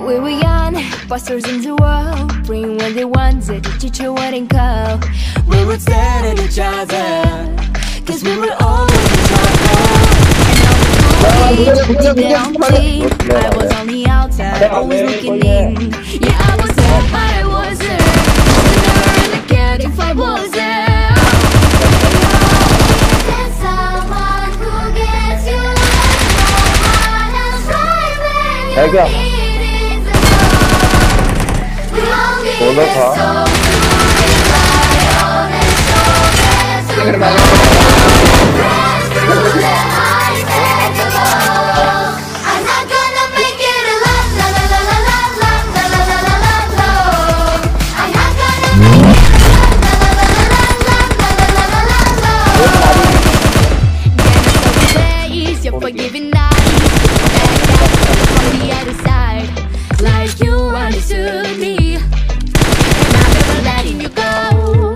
We were young, busters in the world, bring what they wanted, the teacher wouldn't call. We would stare at each other, cause we were always in trouble. And all the did their own thing. I was on the outside, always looking in. Yeah, I was there, but I wasn't. I never really cared if I wasn't. There's someone who gets you like no one else right when you need. Forgiving nights, from the other side, like you understood me, and I'm never letting you go.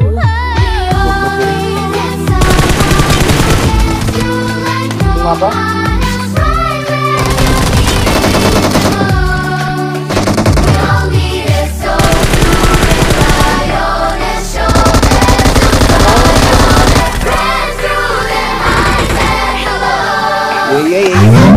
Yeah.